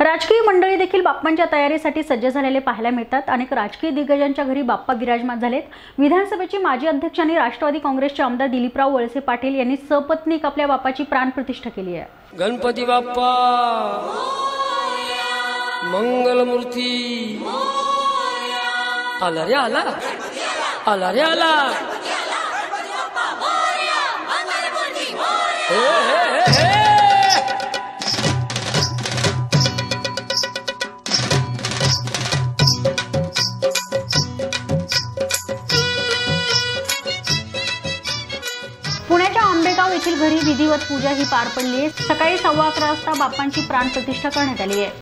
राजकीय मंडळी देखील बाप्पांच्या तयारीसाठी सज्ज झालेले पाहायला मिळतात। अनेक राजकीय दिग्गजांच्या घरी बाप्पा विराजमान झालेत। विधानसभेचे माजी अध्यक्ष आणि राष्ट्रवादी काँग्रेसचे आमदार दिलीपराव वळसे पाटील यांनी सपत्नीक आपल्या बाप्पाची प्राणप्रतिष्ठा केली आहे। गणपती बाप्पा मंगलमूर्ती आला रे आला, आला रे आला। पुण्याच्या आंबेगाव येथील घरी विधिवत पूजा ही पार पडली आहे। सकाळी 11:15 वाजता बाप्पांची प्राणप्रतिष्ठा करण्यात आली आहे।